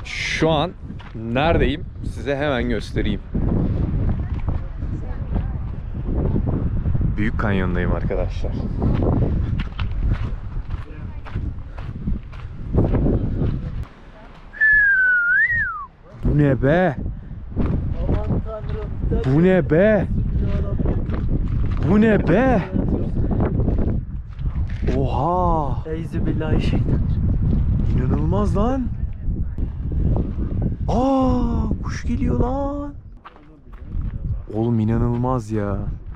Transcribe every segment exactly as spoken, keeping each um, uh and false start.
Şu an neredeyim? Size hemen göstereyim. Büyük Kanyon'dayım arkadaşlar. Bu ne be? Bu ne be? Bu ne be? Oha! Euzubillahimineşşeytanirracim. İnanılmaz lan. Aa, kuş geliyor lan. Oğlum inanılmaz ya.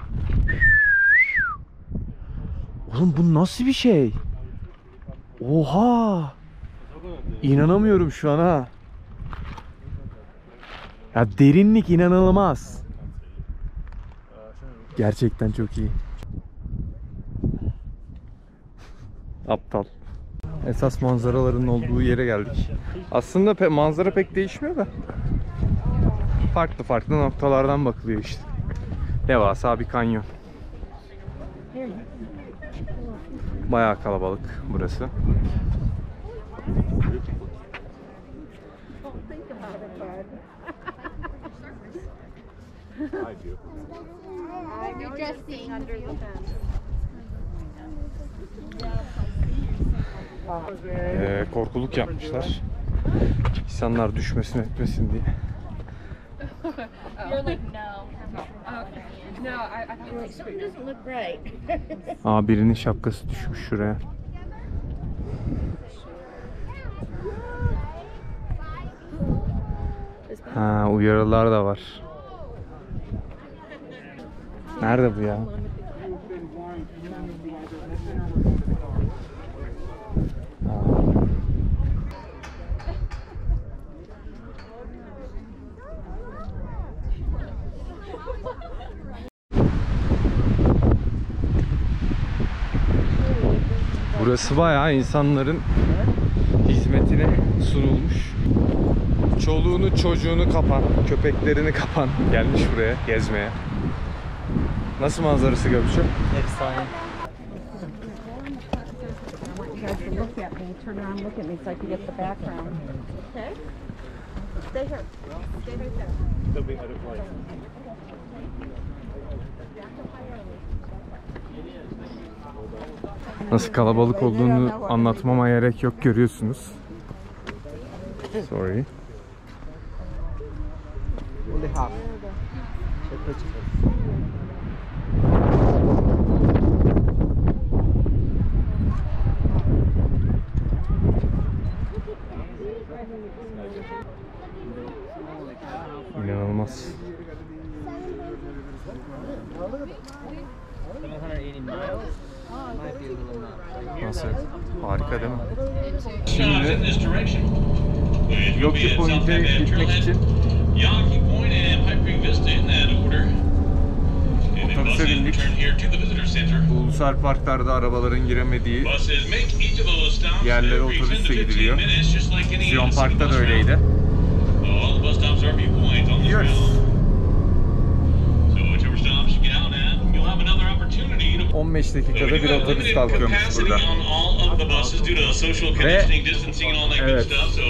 Oğlum bu nasıl bir şey? Oha! İnanamıyorum şu an ha. Ya derinlik inanılmaz. Gerçekten çok iyi. Aptal. Esas manzaraların olduğu yere geldik. Aslında pe manzara pek değişmiyor da farklı farklı noktalardan bakılıyor işte. Devasa bir kanyon. Bayağı kalabalık burası. Ee, korkuluk yapmışlar. İnsanlar düşmesin etmesin diye. Aa, birinin şapkası düşmüş şuraya. Ha, uyarılar da var. Nerede bu ya? Burası bayağı insanların hizmetine sunulmuş. Çoluğunu çocuğunu kapan, köpeklerini kapan gelmiş buraya gezmeye. Nasıl manzarası Gökçe? Efsane. Nasıl kalabalık olduğunu anlatmama gerek yok, görüyorsunuz. Sorry. İnanılmaz. Nasıl? Harika değil mi? Şimdi Yoki Point'e gitmek için otobüse bindik. Bu ulusal parklarda arabaların giremediği yerlere otobüsle gidiliyor. Zion Park'ta da öyleydi. Gidiyoruz. on beş dakikada bir otobüs kalkıyormuş burada. Ve evet,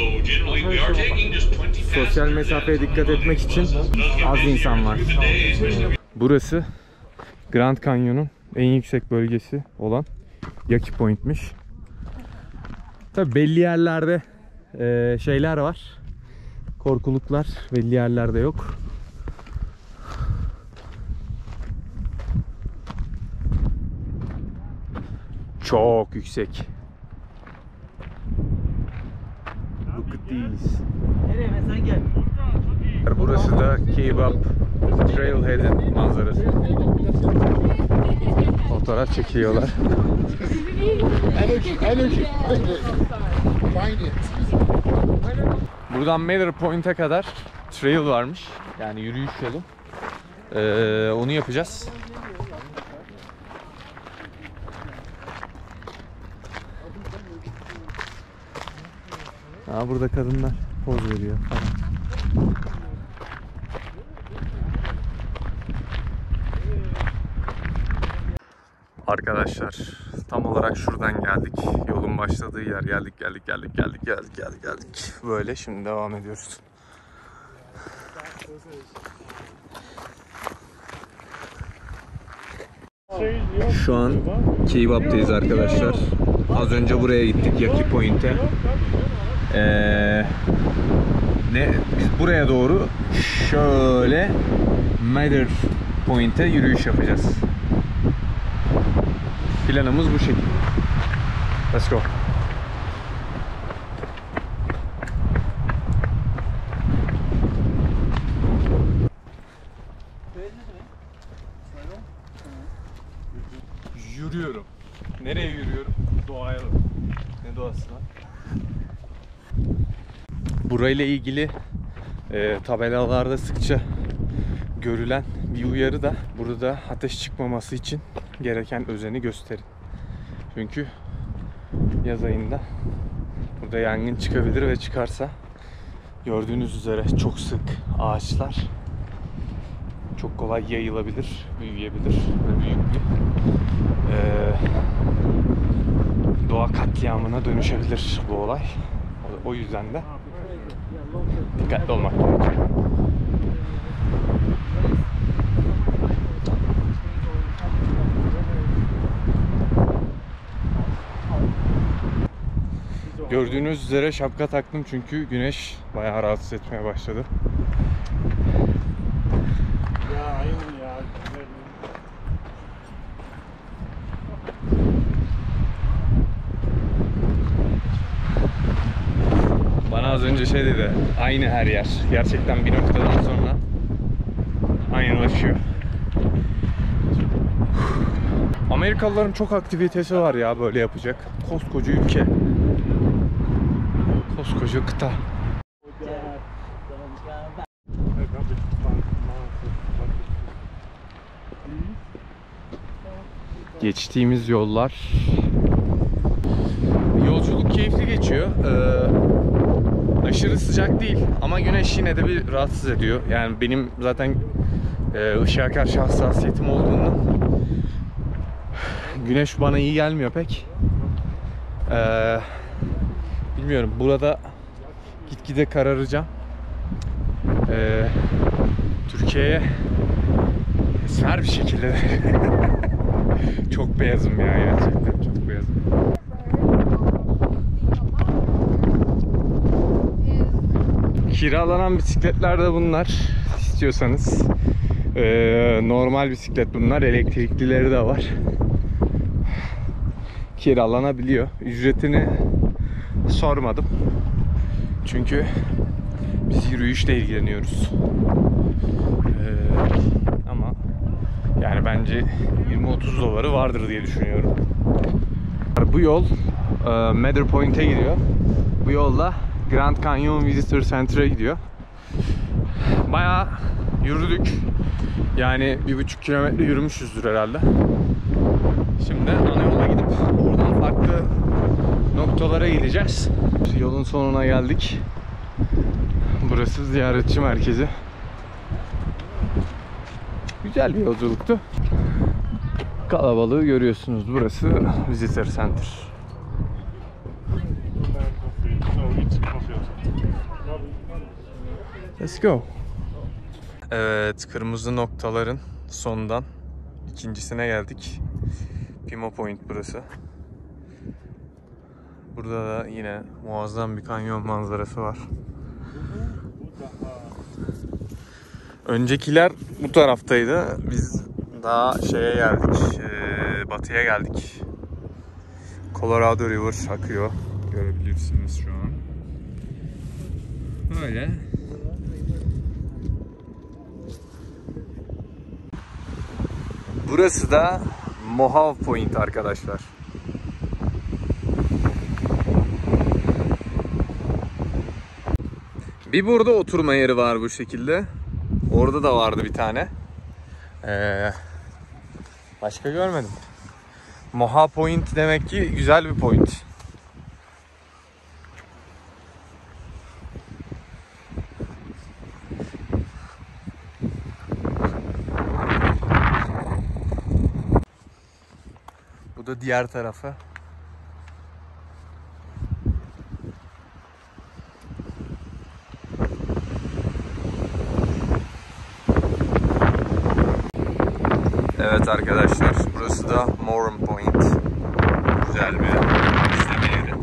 sosyal mesafeye dikkat etmek için az insan var. Burası Grand Canyon'un en yüksek bölgesi olan Yoki Point'miş. Tabi belli yerlerde e, şeyler var. Korkuluklar belli yerlerde yok. Çok yüksek. Look at these. Nereye sen gel. Burası da Kebab Trailhead'in manzarası. Fotoğraf çekiyorlar. Buradan Mather Point'e kadar trail varmış. Yani yürüyüş yolu. Ee, onu yapacağız. Aa, burada kadınlar poz veriyor falan. Arkadaşlar tam olarak şuradan geldik. Yolun başladığı yer. Geldik geldik geldik geldik geldik geldik geldik. Böyle şimdi devam ediyoruz. Şu an Keybap'tayız arkadaşlar. Az önce buraya gittik, Yaki Point'e. Ee, ne biz buraya doğru şöyle Mather Point'e yürüyüş yapacağız. Planımız bu şekilde. Let's go. Yürüyorum. Nereye yürüyorum? Doğaya doğru. Ne doğası lan? Burayla ilgili e, tabelalarda sıkça görülen bir uyarı da burada ateş çıkmaması için gereken özeni gösterin. Çünkü yaz ayında burada yangın çıkabilir ve çıkarsa gördüğünüz üzere çok sık ağaçlar çok kolay yayılabilir, büyüyebilir ve büyük bir e, doğa katliamına dönüşebilir bu olay. O yüzden de dikkatli olmak gerekiyor. Gördüğünüz üzere şapka taktım çünkü güneş bayağı rahatsız etmeye başladı. Ya aynen ya. Bana az önce şey dedi, aynı her yer. Gerçekten bir noktadan sonra aynılaşıyor. Amerikalıların çok aktivitesi var ya böyle yapacak. Koskoca ülke. Koskoca kıta. Geçtiğimiz yollar. Yolculuk keyifli geçiyor. Ee, aşırı sıcak değil ama güneş yine de bir rahatsız ediyor. Yani benim zaten e, ışığa karşı hassasiyetim olduğundan güneş bana iyi gelmiyor pek. Ee, bilmiyorum. Burada gitgide kararacağım. Ee, Türkiye'ye esmer bir şekilde çok beyazım ya, gerçekten çok beyazım. Kiralanan bisikletler de bunlar. İstiyorsanız ee, normal bisiklet bunlar. Elektriklileri de var. Kiralanabiliyor. Ücretini sormadım. Çünkü biz yürüyüşle ilgileniyoruz. Ee, ama yani bence yirmi otuz doları vardır diye düşünüyorum. Bu yol e, Mather Point'e gidiyor. Bu yolla Grand Canyon Visitor Center'a gidiyor. Bayağı yürüdük. Yani bir buçuk kilometre yürümüşüzdür herhalde. Şimdi ana yola gidip oradan farklı noktalara gideceğiz. Yolun sonuna geldik. Burası ziyaretçi merkezi. Güzel bir yolculuktu. Kalabalığı görüyorsunuz. Burası Visitor Center. Let's go. Evet, kırmızı noktaların sonundan ikincisine geldik. Pima Point burası. Burada da yine muazzam bir kanyon manzarası var. Öncekiler bu taraftaydı. Biz daha şeye geldik, e, batıya geldik. Colorado River akıyor. Görebilirsiniz şu an. Böyle. Burası da Mohave Point arkadaşlar. Bir burada oturma yeri var bu şekilde. Orada da vardı bir tane. Ee, başka görmedim. Mohave Point demek ki güzel bir point. Bu da diğer tarafı. Evet arkadaşlar, burası da Moran Point. Güzel bir izleme yeri.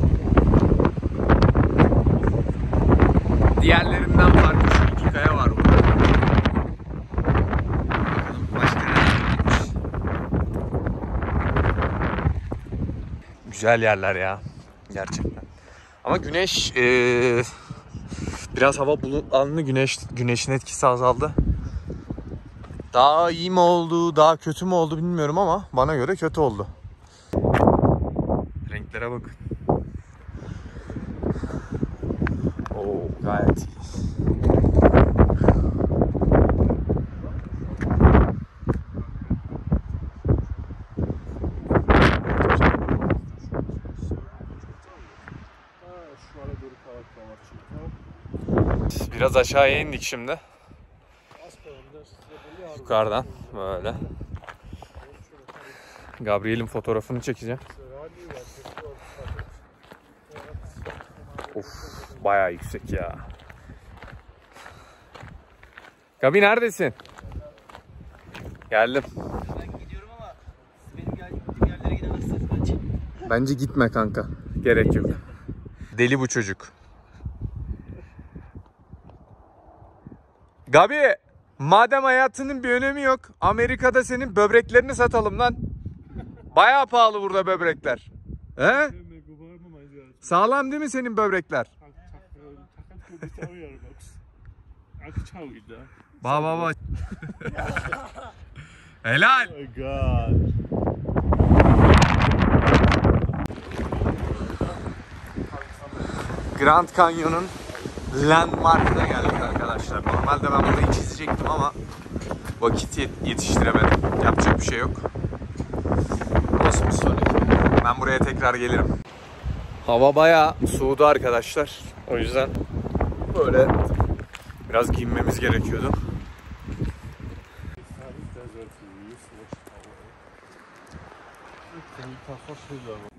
Diğerlerinden farklı şu iki kaya var burada. Bakalım başka neler varmış. Güzel yerler ya. Gerçekten. Ama güneş ee, biraz hava bulutlandı, güneş güneşin etkisi azaldı. Daha iyi mi oldu, daha kötü mü oldu bilmiyorum ama bana göre kötü oldu. Renklere bakın. Oo, gayet iyi. Biraz aşağıya indik şimdi. Yukarıdan böyle. Gabriel'in fotoğrafını çekeceğim. Of, bayağı yüksek ya. Gabi neredesin? Geldim. Ben gidiyorum ama benim gittiğim yerlere gidemezsiniz bence. Bence gitme kanka. Gerek yok. Deli bu çocuk. Gabi, madem hayatının bir önemi yok, Amerika'da senin böbreklerini satalım lan. Bayağı pahalı burada böbrekler. He? Sağlam değil mi senin böbrekler? Ba ba ba. Helal. Oh my god. Grand Canyon'un landmark'ına geldik arkadaşlar. Normalde ben burayı çizecektim ama vakit yet- yetiştiremedim. Yapacak bir şey yok. Olsun bir sonraki. Ben buraya tekrar gelirim. Hava bayağı soğudu arkadaşlar. O yüzden böyle biraz giyinmemiz gerekiyordu. Senin kafa şurada